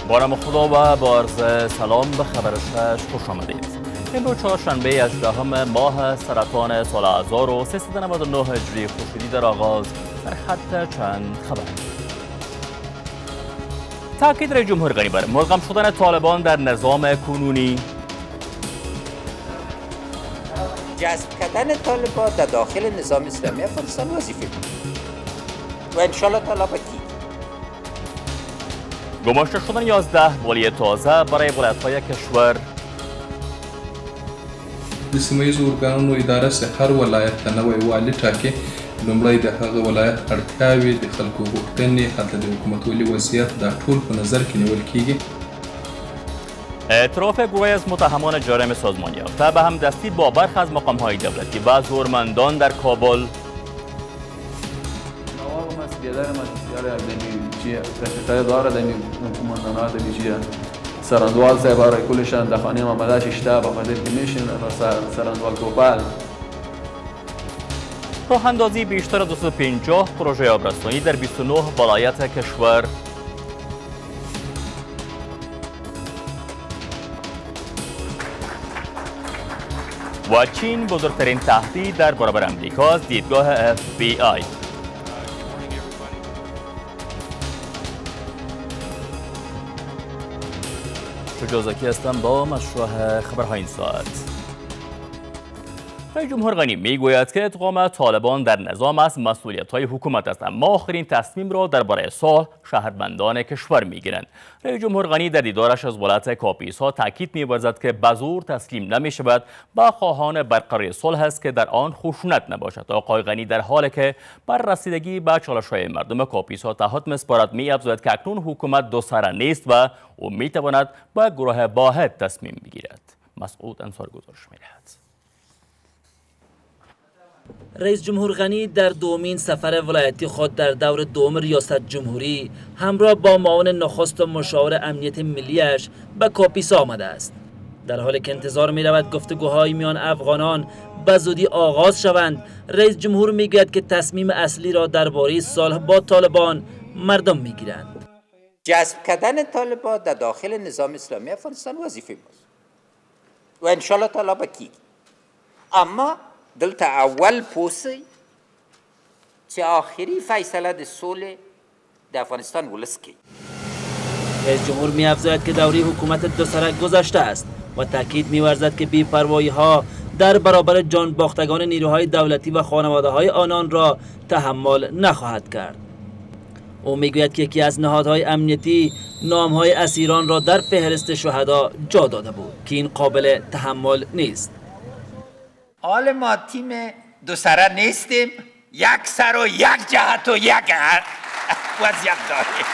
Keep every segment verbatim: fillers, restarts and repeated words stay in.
با نام خدا و با عرض سلام به خبر شش خوش آمدید. امروز چهارشنبه هجدهم ماه سرطان سال هزار و سیصد و نود و نه هجری خورشیدی در آغاز در خط چند خبر. تاکید رئیس جمهور غنی بر ملغم شدن طالبان در نظام کنونی. جذب کردن طالبان در داخل نظام اسلامی افغانستان وظیفه بود و انشالله تعالی با کی گماشته شدن یازده والی تازه برای ولایت‌های کشور. د سیمه ییزو ارګانونو اداره سه هر ولایت ته نوی والي ټاکي. لومړی د هغه ولایت اړتیاوې د خلکو غوښتنې هلته د حکومتولي وضعیت دا ټول په نظر کې نیول کیږي. اعتراف گروهی از متهمان جرائم سازمانی یافته به همدستی با برخی از مقام‌های دولتی و زورمندان در کابل. سرندوال صاحب برای کلشان در خانه محمدش اشتاب آمده که میشن سرندوال گوپال. راه اندازی بیشتر از دویست و پنجاه پروژه آبرسانی در بیست و نه ولایت کشور. و چین بزرگترین تهدید در برابر امریکا از دیدگاه اف بی آی. شجاع زکی هستم با مشروع خبرهای این ساعت. رئیس جمهور غنی میگوید که ادغام طالبان در نظام از مسئولیت‌های حکومت است، اما آخرین تصمیم را درباره صلح شهروندان کشور میگیرند. رئیس جمهور غنی در دیدارش از ولایت کاپیسا تاکید می‌ورزد که به زور تسلیم نمی‌شود و خواهان برقراری صلح است که در آن خشونت نباشد. آقای غنی در حالی که بر رسیدگی به چالش‌های مردم کاپیسا تعهد می‌سپارد، می‌افزاید که اکنون حکومت دو سره نیست و او می‌تواند با گروه واحد تصمیم بگیرد. مسعود انصار گزارش می‌دهد. رئیس جمهور غنی در دومین سفر ولایتی خود در دور دوم ریاست جمهوری همراه با معاون نخست و مشاور امنیت ملیش به کاپیسا آمده است. در حالی که انتظار می رود گفتگوهای میان افغانان به زودی آغاز شوند، رئیس جمهور می گوید که تصمیم اصلی را درباره صلح با طالبان مردم می گیرند. جذب کردن طالبان در داخل نظام اسلامی افغانستان وظیفه بود و انشالله تعالی با کی اما دلته اول پوسی چې آخری فیصله د صلح د افغانستان ولس کی. رئیس جمهور می افزاید که دوره حکومت دو سره گذشته است و تاکید می ورزد که بی‌پروایی ها در برابر جان باختگان نیروهای دولتی و خانواده های آنان را تحمل نخواهد کرد. او می گوید که یکی از نهادهای امنیتی نامهای اسیران را در فهرست شهدا جا داده بود که این قابل تحمل نیست. حال ما تیم دو سره نیستیم، یک سر و یک جهت و یک وضعیت داریم.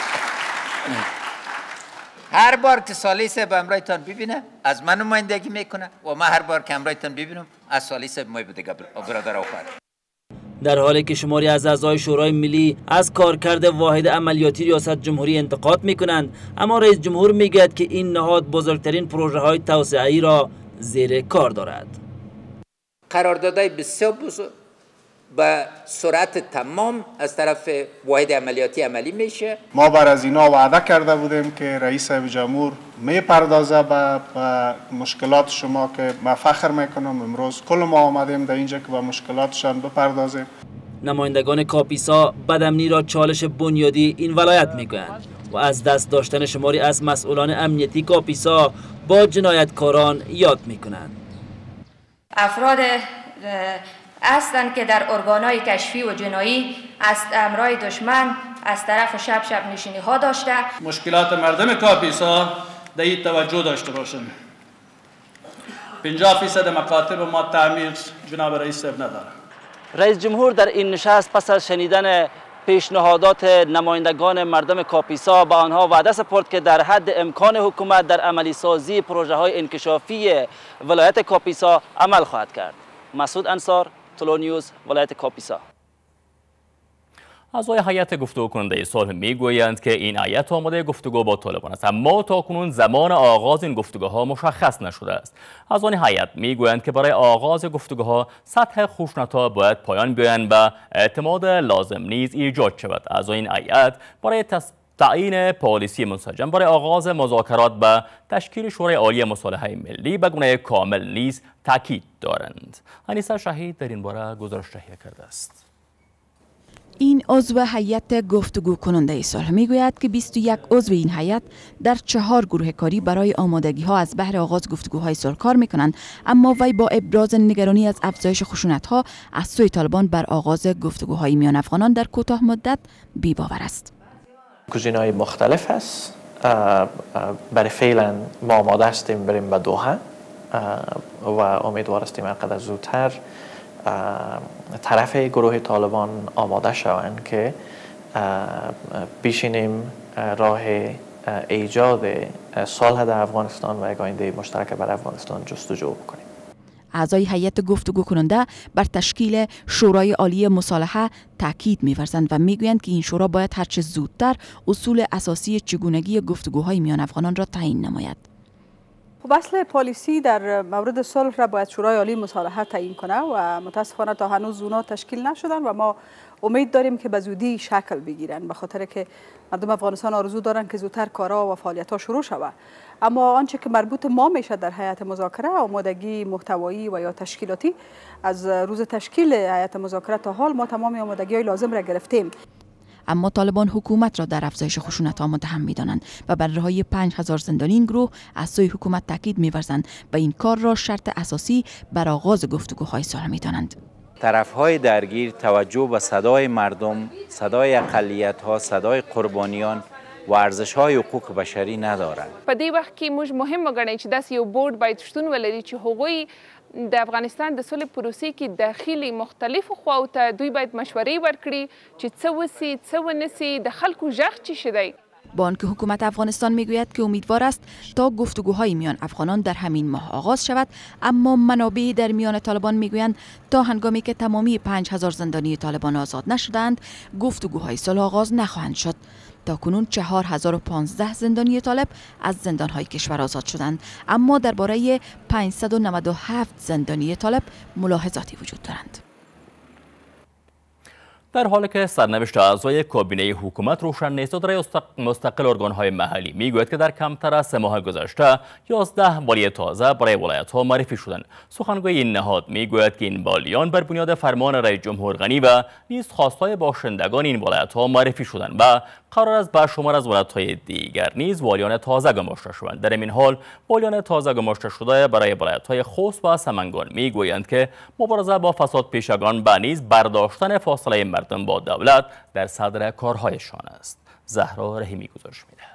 هر بار که صالح صاحب امرایتان ببینه از من نمایندگی میکنه و من هر بار که امرایتان ببینم از صالح صاحب مای بوده برادر آخر. در حالی که شماری از اعضای شورای ملی از کارکرد واحد عملیاتی ریاست جمهوری انتقاد میکنند، اما رئیس جمهور میگوید که این نهاد بزرگترین پروژه های توسعه‌ای را زیر کار دارد. قراردادهای بسیار بزرگ به سرعت تمام از طرف واحد عملیاتی عملی میشه. ما بر از اینا وعده کرده بودیم که رئیس جمهور میپردازه به مشکلات شما که ما فخر میکنم امروز کل ما آمدیم در اینجا که به مشکلاتشان بپردازیم. نمایندگان کاپیسا بدامنی را چالش بنیادی این ولایت میگویند و از دست داشتن شماری از مسئولان امنیتی کاپیسا با جنایتکاران یاد میکنند. افراد هستند که در ارگانهای کشفی و جنایی از امرای دشمن از طرف شب شب نشینی ها داشته. مشکلات مردم کاپیسا در این توجه داشته باشند. پنجاه فیصد مکاتب ما تعمیر جناب رئیس صاحب نداره. رئیس جمهور در این نشست پس از شنیدن پیشنهادات نمایندگان مردم کاپیسا به آنها وعده سپرد که در حد امکان حکومت در عملی سازی پروژه های انکشافی ولایت کاپیسا عمل خواهد کرد. مسعود انصار، طلوع نیوز، ولایت کاپیسا. اعضای هیئت گفتگو کننده صلح میگویند که این هیئت آماده گفتگو با طالبان است، اما تاکنون زمان آغاز این گفتگوها مشخص نشده است. اعضای هیئت میگویند که برای آغاز گفتگوها سطح خشونت‌ها باید پایان بیایند و اعتماد لازم نیز ایجاد شود. اعضای این هیئت برای تعیین پالیسی منسجم برای آغاز مذاکرات به تشکیل شورای عالی مصالحه ملی به گونه کامل نیز تاکید دارند. انیسه شهید در این باره گزارش تهیه کرده است. این عضو هیئت گفتگو کننده صلح میگوید که بیست و یک عضو این هیئت در چهار گروه کاری برای آمادگی ها از بهر آغاز گفتگوهای صلح کار میکنند، اما وی با ابراز نگرانی از افزایش خشونت ها از سوی طالبان بر آغاز گفتگوهای میان افغانان در کوتاه مدت بی باور است. گزینه‌های مختلف است. برای فعلا ما آماده هستیم بریم به دوحه و امیدوار هستیم انقدر زودتر طرف گروه طالبان آماده شوند که بشینیم راه ایجاد صلح در افغانستان و یک آینده مشترک بر افغانستان جستجو بکنیم. اعضای هیئت گفتگو کننده بر تشکیل شورای عالی مصالحه تاکید می‌ورزند و میگویند که این شورا باید هرچه زودتر اصول اساسی چگونگی گفتگوهای میان افغانان را تعیین نماید. خب اصل پالیسی در مورد صلح را باید شورای عالی مصالحه تعیین کنه و متاسفانه تا هنوز اونا تشکیل نشدن و ما امید داریم که به زودی شکل بگیرن، به خاطر که مردم افغانستان آرزو دارن که زودتر کارها و فعالیت‌ها شروع شود. اما آنچه که مربوط ما میشه در هیئت مذاکره، آمادگی محتوایی و یا تشکیلاتی، از روز تشکیل هیئت مذاکره تا حال ما تمام آمادگی‌های لازم را گرفتیم. اما طالبان حکومت را در افزایش خشونت‌ها متهم می‌دانند و بر رهایی پنج هزار زندانی این گروه از سوی حکومت تاکید می‌ورزند و این کار را شرط اساسی بر آغاز گفتگوهای صلح می‌دانند. طرف‌های درگیر توجه به صدای مردم، صدای اقلیت‌ها، صدای قربانیان و ارزش‌های حقوق بشری ندارند. په دې وخت کې موږ مهم وګڼئ چې داسې یو بورډ باید شتون ولري چې هغوی د افغانستان د صلح پروسې کې داخلي مختلفو خواو ته دوی باید مشورې ورکړي چې څه وسی څه ونسی د خلکو غږ چی شدی. با آنکه حکومت افغانستان میگوید که امیدوار است تا گفتگوهای میان افغانان در همین ماه آغاز شود، اما منابع در میان طالبان میگویند تا هنگامی که تمامی پنج هزار زندانی طالبان آزاد نشدند گفتگوهای صلح آغاز نخواهند شد. تا کنون چهار هزار و پانزده زندانی طالب از زندانهای کشور آزاد شدند، اما درباره پانصد و نود و هفت زندانی طالب ملاحظاتی وجود دارند. در حالی که سرنوشت اعضای کابینه حکومت روشن نیست، اداره مستقل ارگان‌های محلی میگوید که در کمتر از سه ماه گذشته یازده والی تازه برای ولایت‌ها معرفی شدند. سخنگوی این نهاد میگوید که این والیان بر بنیاد فرمان رئیس جمهور غنی و نیز خواستای باشندگان این ولایت‌ها معرفی شدند و قرار است به شمار از ولایت‌های دیگر نیز والیان تازه گماشته شوند. در این حال والیان تازه گماشته شده برای ولایت‌های خوست و سمنگان میگویند که مبارزه با فساد پیشگان و نیز برداشتن فاصله مردم با دولت در صدر کارهایشان است. زهرا رحیمی گزارش می‌دهد.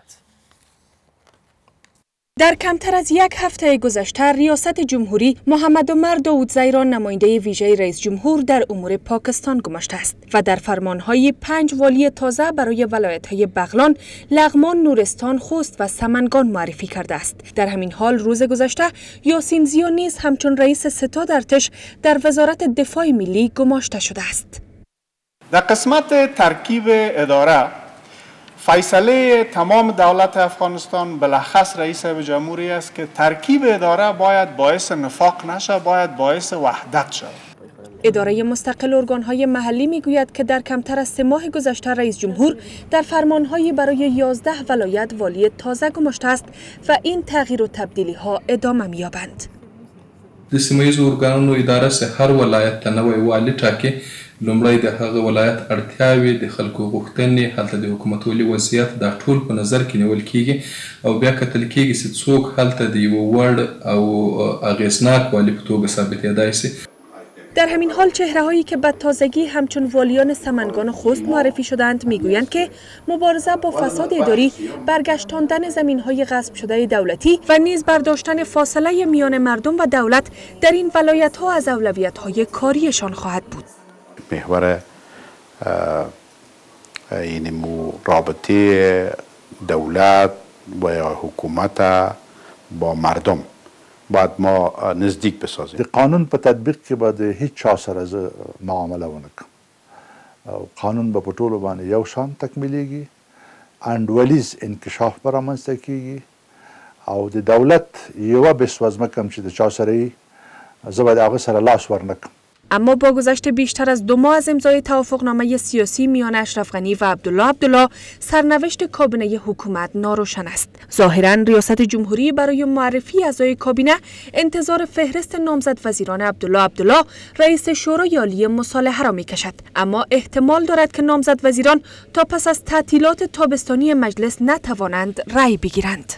در کمتر از یک هفته گذشته ریاست جمهوری محمد عمر داودزی را نماینده ویژه رئیس جمهور در امور پاکستان گماشته است و در فرمانهای پنج والی تازه برای ولایت‌های بغلان، لغمان، نورستان، خوست و سمنگان معرفی کرده است. در همین حال روز گذشته یاسین زیا نیز همچون رئیس ستاد ارتش در وزارت دفاع ملی گماشته شده است. در قسمت ترکیب اداره، فیصله تمام دولت افغانستان بلخص رئیس جمهوری است که ترکیب اداره باید باعث نفاق نشه، باید باعث وحدت شود. اداره مستقل ارگان‌های محلی میگوید که در کمتر از سه ماه گذشته رئیس جمهور در فرمان‌های برای یازده ولایت والی تازه گماشته است و این تغییر و تبدیلی‌ها ادامه می‌یابند. د سیمه ییزو ارګانونو اداره سه هر ولایت ته نوی والي ټاکي. لومړی د هغه ولایت اړتیاوې د خلکو غوښتنې هلته د حکومتولي وضعیت دا ټول په نظر کې نیول کیږي او بیا کتل کیږي چې څوک هلته د یو وړ او اغیزناک والي په توګه ثابتېدای شي. در همین حال چهره‌هایی که به تازگی همچون والیان سمنگان و خوست معرفی شدند میگویند که مبارزه با فساد اداری، برگشتاندن زمین‌های غصب شده دولتی و نیز برداشتن فاصله میان مردم و دولت در این ولایت‌ها از اولویت‌های کاریشان خواهد بود. محور این مو رابطه دولت و یا حکومت با مردم باید ما نزدیک بسازیم. قانون په تطبیق کې باید هیڅ چا سره معامله ونه کوم. قانون به په ټولو باندې یو شان تکمیلیږي، انډولیز انکشاف به رامنځته کیږي او د دولت یوه بې سوزمه کوم چې د چا سره یي زه به د هغه سره لاس ورنکړم. اما با گذشت بیشتر از دو ماه از امضای توافقنامه سیاسی میان اشرف غنی و عبدالله عبدالله، سرنوشت کابینه حکومت ناروشن است. ظاهراً ریاست جمهوری برای معرفی اعضای کابینه انتظار فهرست نامزد وزیران عبدالله عبدالله رئیس شورای عالی مصالحه را میکشد، اما احتمال دارد که نامزد وزیران تا پس از تعطیلات تابستانی مجلس نتوانند رأی بگیرند.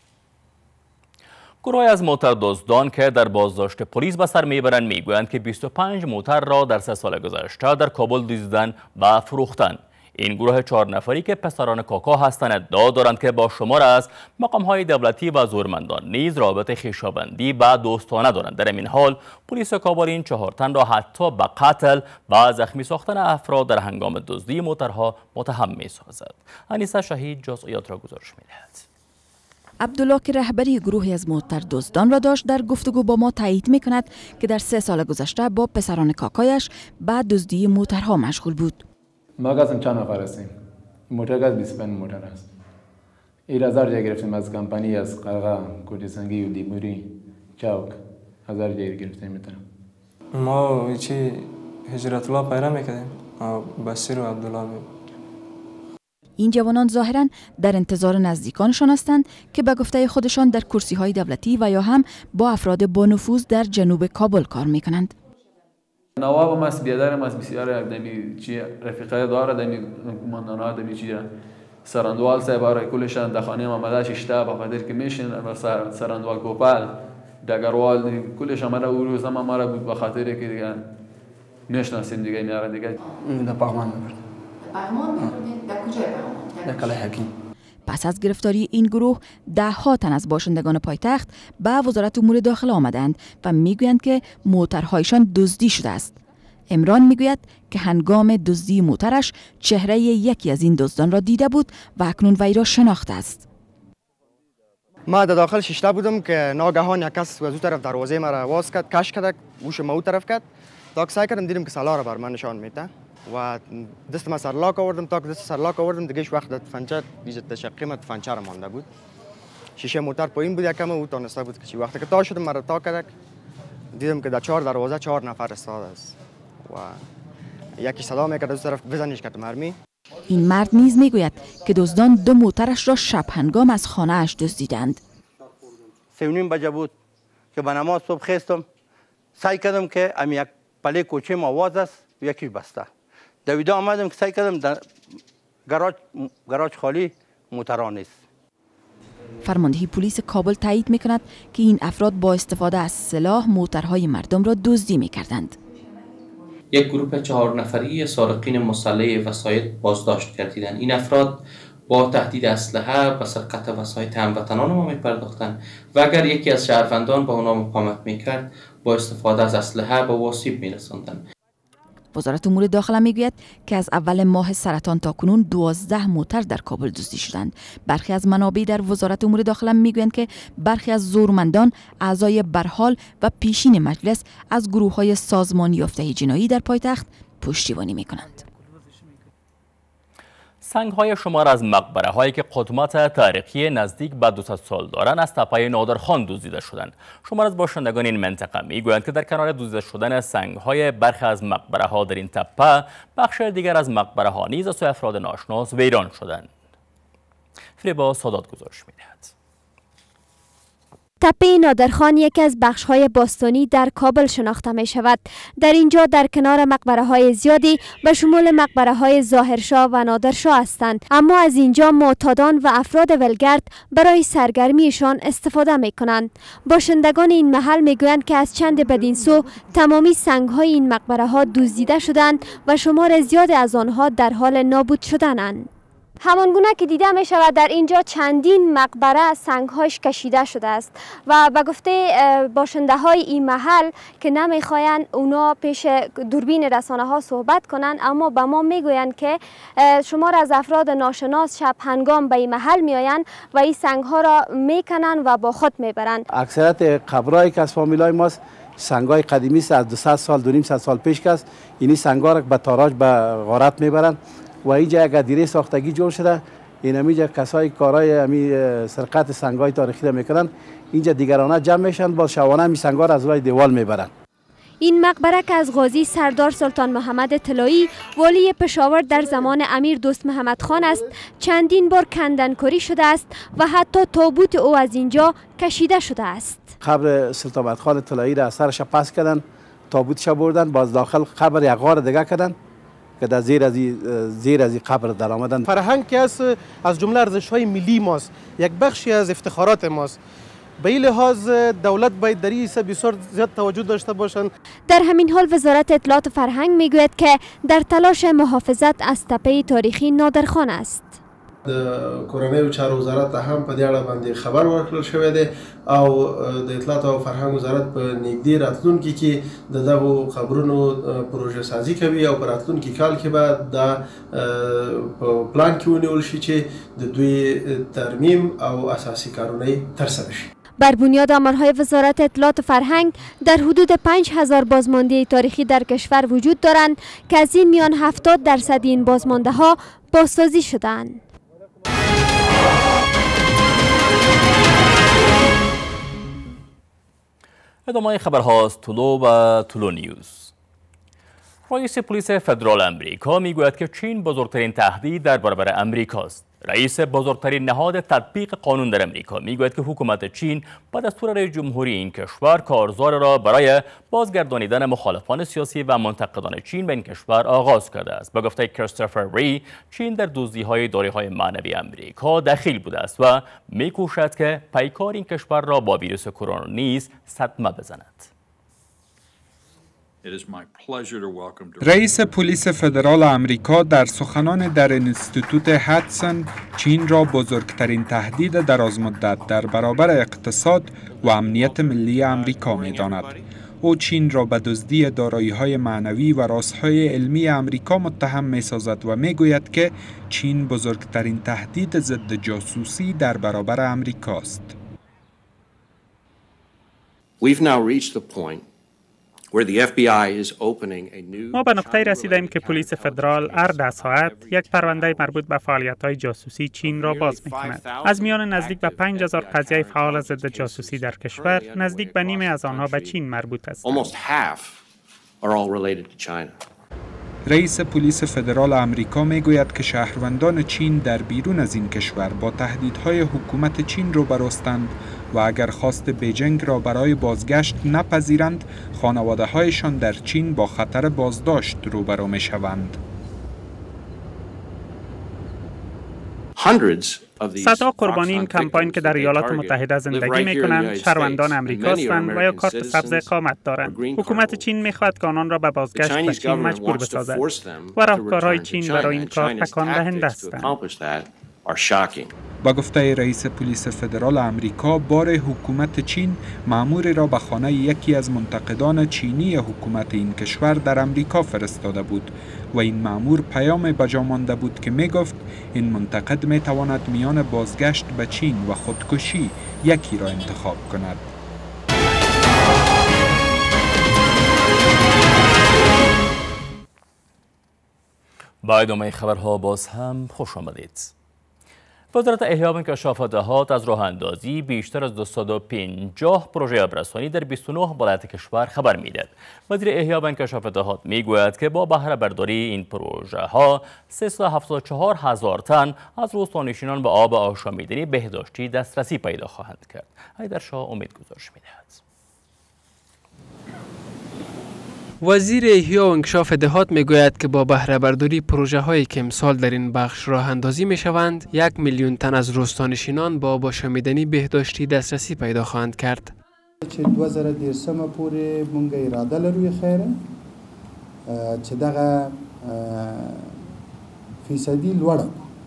گروهی از موتر دزدان که در بازداشت پلیس به سر میبرند میگویند که بیست و پنج موتر را در سه سال گذشته در کابل دزدیدند و فروختند. این گروه چهار نفری که پسران کاکا هستند ادعا دارند که با شمار از مقام‌های دولتی و زورمندان نیز رابطه خویشاوندی و دوستانه دارند. در این حال پلیس کابل این چهار تن را حتی به قتل و زخمی ساختن افراد در هنگام دزدی موترها متهم می‌سازد. انیسه شهید جزئیات را گزارش می‌دهد. عبدالله که رهبری گروهی از موتر دزدان را داشت، در گفتگو با ما تایید می کند که در سه سال گذشته با پسران کاکایش بعد دزدی موترها مشغول بود. ما قسم چند نفر هستیم. موتر گاز بیست و پنج موتر است. این هزار جای گرفتیم از کمپانی، از قرغا، کوچه سنگی و دیموری، چوک، هزار جای گرفتیم میتونم. ما چی هجرت الله پیدا میکردیم. بشیر و عبدالله می. این جوانان ظاهراً در انتظار نزدیکانشان هستند که به گفته خودشان در کرسی‌های دولتی و یا هم با افراد با نفوذ در جنوب کابل کار میکنند. نواب ماست بیادر ماست بسیار دمی چی رفیقای داره دمی کماندانا دمی چی سراندوال صاحب آره کلشان دخانه محمد ششتا با قدر که میشن و سراندوال گوپال دگروال کلش ما را او روز ما را بود به خاطر که دیگه نشناسیم دیگه میاره دیگه در پغمان میبرد. پغمان در کجای پغمان؟ در کلای حکیم. پس از گرفتاری این گروه ده ها تن از باشندگان پایتخت به وزارت امور داخله آمدند و میگویند که موترهایشان دزدی شده است. عمران میگوید که هنگام دزدی موترش چهره یکی از این دزدان را دیده بود و اکنون وی را شناخته است. ما در داخل شیشته بودم که ناگهان یک کس از اون طرف دروازه ما را باز کرد، کش کرد، گوش ما اون طرف کرد. تا که سعی کردم دیدم که سلاح را بر من نشان میده و دست ما سرلاک آوردم. تا که دست سرلاک آوردم دیگه هیچ وقت فنچر دیگه تشقی ما فنچر مانده بود. شیشه موتر پایین بود، یکم او تانسته بود که چی وقتی که تا شدم مرا تا کرد دیدم که در چهار دروازه چهار نفر استاد است و یکی صدا میکرد از طرف بزنیش کرد مرمی. این مرد نیز میگوید که دزدان دو موترش را شب هنگام از خانه اش دزدیدند. سه و نیم بجه بود که به نماز صبح خستم، سعی کردم که امی یک پله کوچه آواز است و یکی بسته. دویده آمدم که سعی کردم در گراج گراج خالی موتران نیست. فرماندهی پلیس کابل تایید میکند که این افراد با استفاده از سلاح موترهای مردم را دزدی میکردند. یک گروه چهار نفری سارقین مسلح وسایل بازداشت کردیدند. این افراد با تهدید اسلحه به سرقت وسایل هموطنان ما می‌پرداختند و اگر یکی از شهروندان به آنها مقاومت می‌کرد با استفاده از اسلحه به آسیب می‌رساندند. وزارت امور داخله میگوید که از اول ماه سرطان تا کنون دوازده موتر در کابل دزدی شدند. برخی از منابع در وزارت امور داخله میگویند که برخی از زورمندان اعضای برحال و پیشین مجلس از گروه‌های سازمان یافته جنایی در پایتخت پشتیبانی میکنند. سنگ‌های شمار از مقبره هایی که قدمت تاریخی نزدیک به دویست سال دارند از تپه نادرخان دزدیده شدند. شمار از باشندگان این منطقه میگویند که در کنار دزدیده شدن سنگ‌های برخی از مقبره ها در این تپه، بخش دیگر از مقبره ها نیز از سوی افراد ناشناس ویران شدند. فریبا سادات گزارش می‌دهد. تپه نادرخان یکی از بخش‌های باستانی در کابل شناخته می شود. در اینجا در کنار مقبره‌های زیادی به شمول مقبره‌های ظاهرشاه و نادرشاه هستند، اما از اینجا معتادان و افراد ولگرد برای سرگرمیشان استفاده می کنند. باشندگان این محل می گویند که از چند بدین سو تمامی سنگ‌های این مقبره‌ها دزدیده شدند و شمار زیاد از آنها در حال نابود شدنند. همانگونه که دیده می شود در اینجا چندین مقبره سنگهاش کشیده شده است و به گفته باشنده های این محل که نمیخواین اونا پیش دوربین رسانه ها صحبت کنند، اما به ما میگویند که شمار از افراد ناشناس شب هنگام به این محل میآیند و این سنگ ها را میکنند و با خود میبرند. اکثریت قبرایی که از فامیلای ماست سنگای قدیمی است، از دویست سال دو نیم سال پیش که است. اینی سنگا را به تاراج به غارت میبرند و اینجا یک دیره ساختگی جور شده. این همیجا کسای کارای همی سرقت سنگای تاریخی را میکنن، اینجا دیگرانه جمع میشن با شوانه همی سنگا را از روی دیوال میبرن. این مقبره که از غازی سردار سلطان محمد طلایی والی پشاور در زمان امیر دوست محمد خان است، چندین بار کندنکاری شده است و حتی تابوت او از اینجا کشیده شده است. قبر سلطان محمد خان طلایی را از سرش پس کردن، تابوتش بردن، باز داخل قبر یک غار دیگه کردن که در زیر از زیر از قبر در آمدن. فرهنگ که از از جمله ارزش‌های ملی ماست، یک بخشی از افتخارات ماست. به این لحاظ دولت باید در این بسیار زیاد توجه داشته باشند. در همین حال وزارت اطلاعات و فرهنگ میگوید که در تلاش محافظت از تپه تاریخی نادرخان است. د کورنۍ او چارو وزارت هم په دې اړه باندې خبر ورکړل شوی دی او د اطلاعات او فرهنګ وزارت په نږدې راتلونکي کې د دغو قبرونو پروژه سازي کوي او په راتلونکي کال کې به دا په پلان کې ونیول شي چې د دوی ترمیم او اساسي کارونه ترسره شي. بر بنیاد آمارهای وزارت اطلاعات و فرهنگ در حدود پنج هزار بازمانده تاریخی در کشور وجود دارند که از این میان هفتاد درصد این بازمانده ها بازسازی شدند. ادامه خبرهاست طلو و طلو نیوز. رئیس پلیس فدرال امریکا میگوید که چین بزرگترین تهدید در برابر امریکاست. رئیس بزرگترین نهاد تطبیق قانون در امریکا میگوید که حکومت چین با دستور رئیس جمهوری این کشور کارزار را برای بازگردانیدن مخالفان سیاسی و منتقدان چین به این کشور آغاز کرده است. با گفته کریستوفر ری، چین در دزدی‌های دارایی‌های معنوی امریکا دخیل بوده است و میکوشد که پیکار این کشور را با ویروس کرونا نیز صدمه بزند. رئیس پلیس فدرال آمریکا در سخنان در انستیتوت هدسون چین را بزرگترین تهدید درازمدت در برابر اقتصاد و امنیت ملی آمریکا می‌داند. او چین را به دزدی دارایی‌های معنوی و رازهای علمی آمریکا متهم می‌سازد و می‌گوید که چین بزرگترین تهدید ضد جاسوسی در برابر آمریکا است. ما به نقطه رسیدیم که پلیس فدرال هر ده ساعت یک پرونده مربوط به فعالیت‌های جاسوسی چین را باز می‌کند. از میان نزدیک به پنج هزار قضیه فعال ضد جاسوسی در کشور، نزدیک به نیمه از آنها به چین مربوط است. رئیس پلیس فدرال آمریکا میگوید که شهروندان چین در بیرون از این کشور با تهدیدهای حکومت چین روبرو هستند و اگر خواست بیجینگ را برای بازگشت نپذیرند، خانواده‌هایشان در چین با خطر بازداشت روبرو میشوند. صدها قربانی این کمپاین که در ایالات متحده زندگی می‌کنند شهروندان امریکا هستند و یا کارت سبز اقامت دارند. حکومت چین می‌خواهد که آنان را به بازگشت به چین مجبور بسازد و راهکارهای چین برای این کار تکان دهنده هستند. با گفته رئیس پلیس فدرال آمریکا، بار حکومت چین مأموری را به خانه یکی از منتقدان چینی حکومت این کشور در امریکا فرستاده بود و این مأمور پیام بجا مانده بود که می گفت این منتقد می تواند میان بازگشت به چین و خودکشی یکی را انتخاب کند. با ادامه خبرها باز هم خوش آمدید. وزارت احیا و انکشاف دهات از راه اندازی بیشتر از دویست و پنجاه پروژه آبرسانی در بیست و نه ولایت کشور خبر میدهد. وزیر احیا و انکشاف دهات میگوید که با بهره برداری این پروژه ها سیصد و هفتاد و چهار هزار تن از روستانشینان به آب آشامیدنی بهداشتی دسترسی پیدا خواهند کرد. حیدرشاه امید گزارش میدهد. وزیر احیا و انکشاف دهات میگوید که با بهره برداری پروژه هایی که امسال در این بخش راه اندازی می شوند، یک میلیون تن از روستانشینان با آب آشامیدنی بهداشتی دسترسی پیدا خواهند کرد. چې دوه زره دیرشمه پورې مونږ اراده لرو خیره چې دغه فیصدي لوړه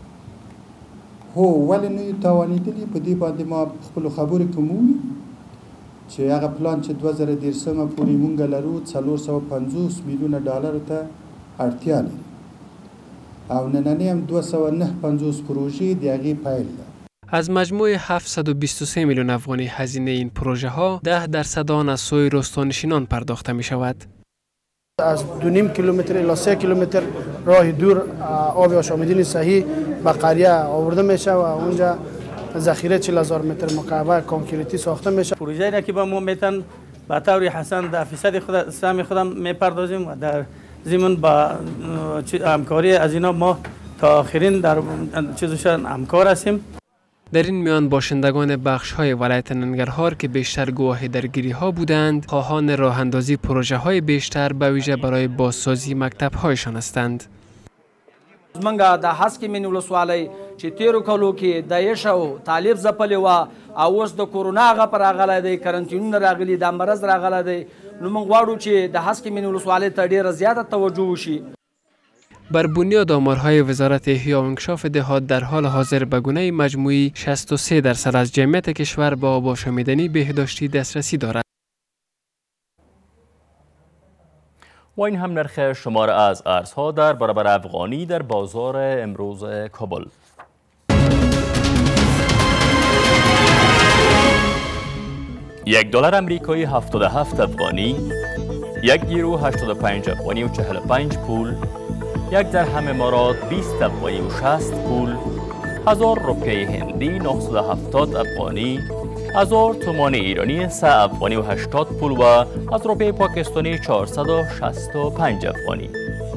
هو ولې نه یو توانېدلي په دې باندې ما خپلو خبرو کې مومي چې هغه پلان چې دوه زره دیرشمه پورې مونږ لرو څلور سوه پنځوس میلیونه ډالر ته اړتیا لري او نننې هم دوه سوه نه پنځوس پروژې د هغې پیل ده. از مجموع هفتصد و بیست و سه میلیون افغانی هزینه این پروژه ها ده درصد آن از سوی روستانشینان پرداخته می شود. از دو نیم کیلومتر الی سه کیلومتر راه دور آب آشامیدنی صحیح به قریه آورده میشه و اونجا ذخیره چهل هزار متر مکعب کانکریتی ساخته میشه. پروژه را که به ما میتن به طور حسن در فیصد خود سهم خودم میپردازیم و در ضمن با همکاری از اینا ما تا آخرین در چیزشان همکار هستیم. در این میان باشندگان بخش های ولایت ننگرهار که بیشتر گواه درگیری ها بودند، خواهان راه اندازی پروژه های بیشتر به ویژه برای بازسازی مکتب هایشان هستند. منګه د هسکې مینې ولسوالۍ چې تیرو کلو کې د یشه او طالب ځپلې وه او اوس د کورونا غپ راغلی دی، کرنټینونه راغلي، دا مرض راغلی دی، نو موږ غواړو چې د هسکې مینې ولسوالۍ ته ډېره زیاته توجه وشي. بر بنیاد آمارهای وزارت احیا و انکشاف دهات در حال حاضر به گونه مجموعی شصت و سه درصد از جمعیت کشور به آب آشامیدنی بهداشتی دسترسی دارد. و این هم نرخ شمار از ارزها در برابر افغانی در بازار امروز کابل. یک دلار امریکایی هفتاد و هفت افغانی، یک یورو هشتاد و پنج افغانی و چهل و پنج پول، یک درهم امارات بیست افغانی و شصت پول، هزار روپیه هندی نهصد و هفتاد افغانی، هزار تومان ایرانی سه افغانی و هشتاد پول و از روپیه پاکستانی چهارصد و شصت و پنج افغانی.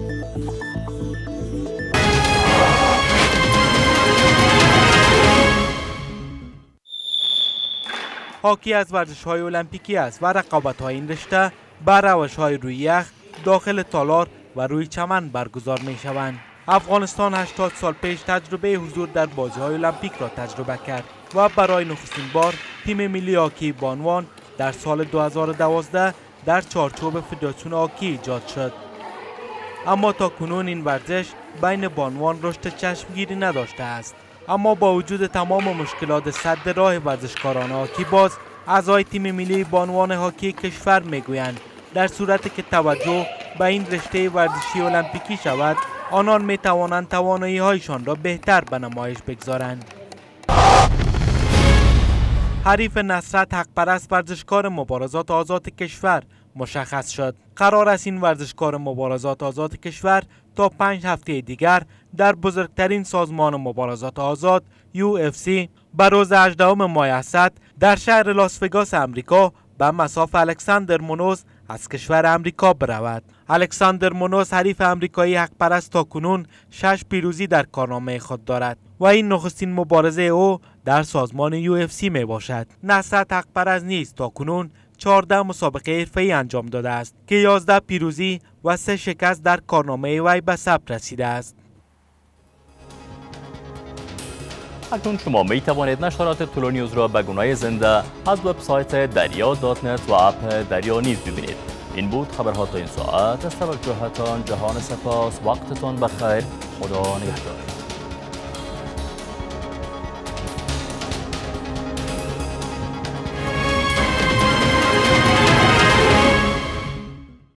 هاکی از ورزش‌های المپیکی است و رقابت‌های این رشته بر روش‌های روی یخ داخل تالار و روی چمن برگزار می‌شوند. افغانستان هشتاد سال پیش تجربه حضور در بازی‌های المپیک را تجربه کرد و برای نخستین بار تیم ملی هاکی بانوان در سال دو هزار و دوازده در چارچوب فدراسیون هاکی ایجاد شد. اما تا کنون این ورزش بین بانوان رشد چشمگیری نداشته است. اما با وجود تمام مشکلات سد راه ورزشکاران هاکی باز، اعضای تیم ملی بانوان هاکی کشور میگویند در صورتی که توجه به این رشته ورزشی المپیکی شود، آنان می توانند توانایی هایشان را بهتر به نمایش بگذارند. حریف نصرت حقپرست ورزشکار مبارزات آزاد کشور مشخص شد. قرار است این ورزشکار مبارزات آزاد کشور تا پنج هفته دیگر در بزرگترین سازمان مبارزات آزاد یو اف سی به روز هجدهم ماه اسد در شهر لاس وگاس امریکا به مصاف الکساندر مونوز از کشور امریکا برود. الکساندر مونوز حریف امریکایی حقپرست تا کنون شش پیروزی در کارنامه خود دارد و این نخستین مبارزه او در سازمان یو اف سی می باشد. نصرت حقپرست نیز تا کنون چهارده مسابقه حرفه‌ای انجام داده است که یازده پیروزی و سه شکست در کارنامه وی به ثبت رسیده است. اکنون شما می توانید نشرات طلو نیوز را به گونه‌ی زنده از وبسایت دریا دات نت و اپ دریا نیز ببینید. این بود خبرها تا این ساعت. از توجهتان جهان سپاس. وقتتان بخیر. خدا نگهدار.